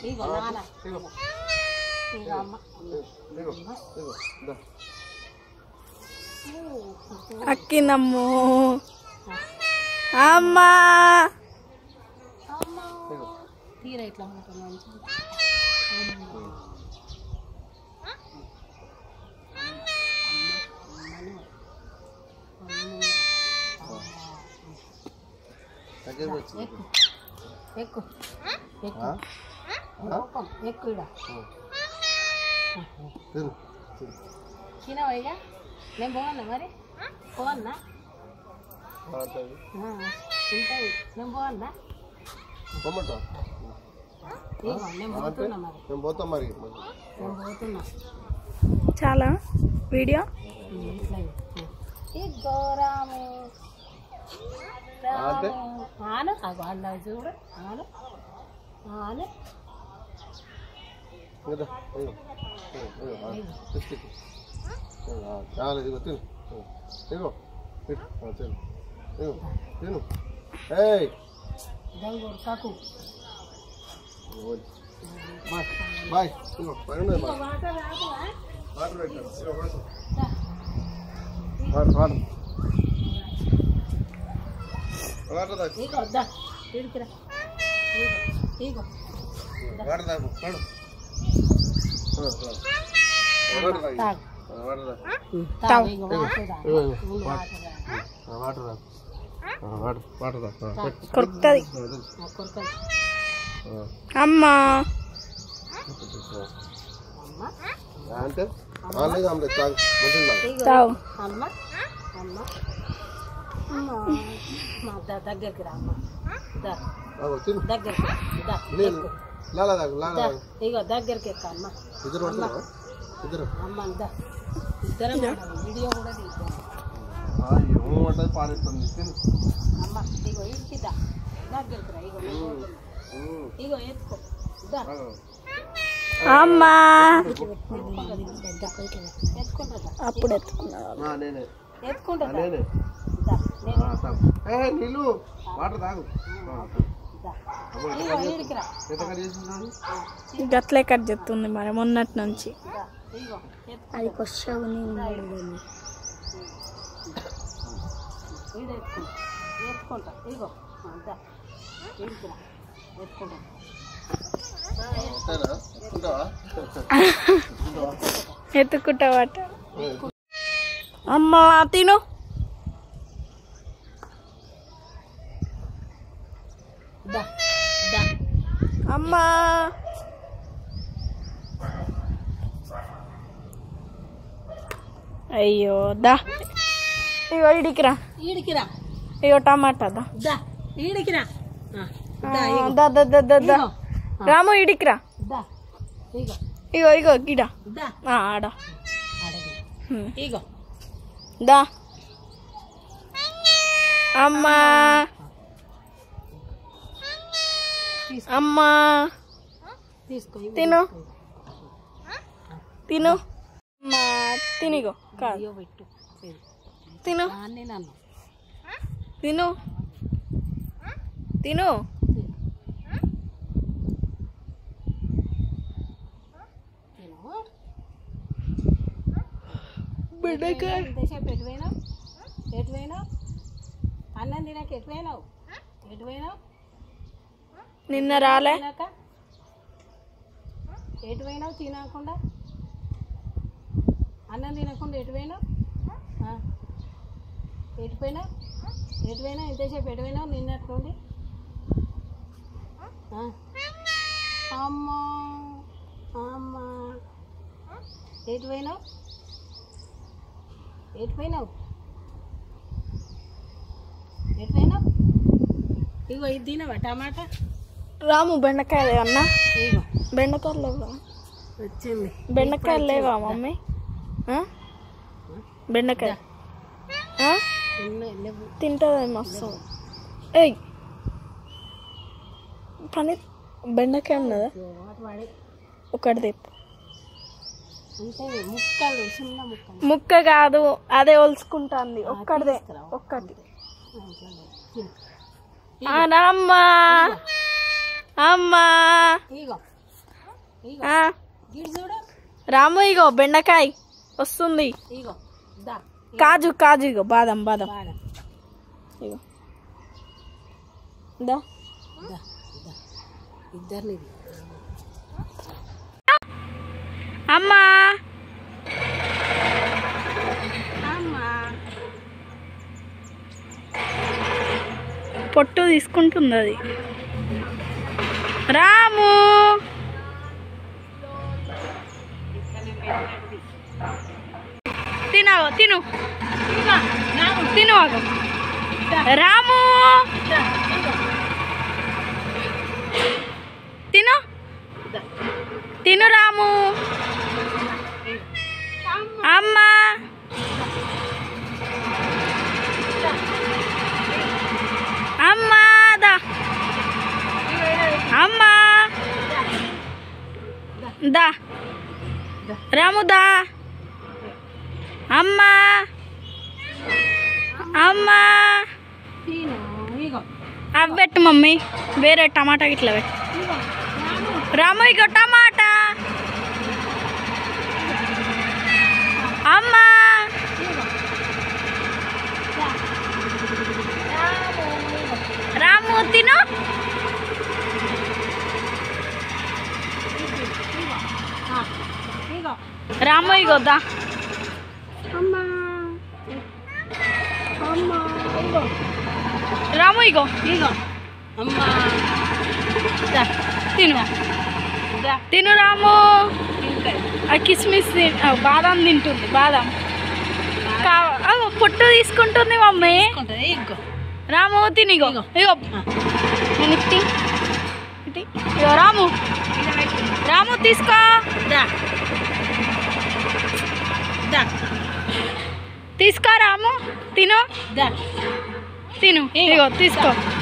ఇగో నాన్న ఇగో అమ్మ అక్కినమ్ము అమ్మా తీర ఇట్లా ఉంటుంది మంచిగా ఎక్కు ఎక్కు ఎక్కు ఇడ తినవా ఇక నేను పోవన్నా మరి పోవన్నా తింటాయి నేను పోవన్నా నేను పోతున్నా మరి నేను పోతున్నా చాలా వీడియో ఇగో రాము ఆను అన్న చూడు ఆను ఆను కాకు కొడుతుంది అమ్మా అంటే దగ్గరికి రా అమ్మ దగ్గరికి ఇగో దగ్గరికి ఎక్క అమ్మ అమ్మ ఇద్దరం వీడియో కూడా తీస్తాం అమ్మ ఇగో ఇడికిదా దగ్గరికి రా ఇగో ఎత్తుకో అమ్మా ఎత్తుకుంటుందా అప్పుడు ఎత్తుకున్నా ఎత్తుకుంటుందా గట్లే కట్ చెప్తుంది మరి మొన్నటి నుంచి అది కొషని ఎత్తుకుంటా ఇగో ఎత్తుకుంటా ఎత్తుకుంటావట అమ్మా తిను అమ్మా అయ్యో దా ఇగో ఇడికిరా ఇగో టమాటా దా ఈడికిరా దా దా దా దా దా రాము ఇడికిరా ఇగో ఇగో గిడ ఆడ ఇగో దా అమ్మా అమ్మా తీసుకో తిను తిను అమ్మా తినిగో కాదు పెట్టు తిను నన్ను తిను తిను బెండకాయ ఎంతసేపు ఎటువైనావు అన్నం తినాక ఎటువైనావు నిన్న రాలే ఎటువైనావు తినకుండా అన్నం తినకుండా ఎటువైనావు ఎటువైనా ఎంతసేపు ఎటువైనావు నిన్నట్లుండి అమ్మా అమ్మా ఎటువైనావు ఇగో ఇది తినవా టమాటా రాము బెండకాయలు అన్నా ఇగో బెండకాయలు లేవా వచ్చింది బెండకాయలు లేవా మమ్మీ బెండకాయ తింటుంది మస్తు ఏయ్ పని బెండకాయ ఉన్నదా ఒకటి తెప్పు ముక్క కాదు అదే ఒలుసుకుంటుంది ఒక్కటిదే ఒక్కటి అమ్మా అమ్మా ఇగో ఇగో ఆ, గిడి చూడు. రాము ఇగో బెండకాయ వస్తుంది. ఇగో దా కాజు కాజు ఇగో బాదం బాదం బాగా ఇగో దా. దా దా ఇద్దరిని అమ్మా అమ్మా పొట్టు తీసుకుంటుంది అది. రాము తినవు తిను తిను ఆగు. రాము తిను తిను రాము. అమ్మా అమ్మా దా అమ్మా దా రాము దా. అమ్మా అమ్మా తిను. ఇగో అవి పెట్టు మమ్మీ, వేరే టమాటా ఇట్లా పెట్టు. ఇగో రాము ఇగో టమాటా. అమ్మా ఇగో దా రాము తిను. ఇగో రాము ఇగో దా. అమ్మా అమ్మా ఇగో రాము ఇగో ఇగో అమ్మా దా తిను దా తిను రాము. తింటాయి. ఆ కిస్మిస్ బాదం తింటుంది. బాదం అగో పొట్టు తీసుకుంటుంది మమ్మీ. ఉంటుంది. ఇగో రాము తిను ఇగో ఇగో. ఇగో నేను ఇట్టి ఇట్టి ఇగో రాము రాము తీసుకో. దా దా తీసుకో రాము తిను దా తిను ఇగో తీసుకో.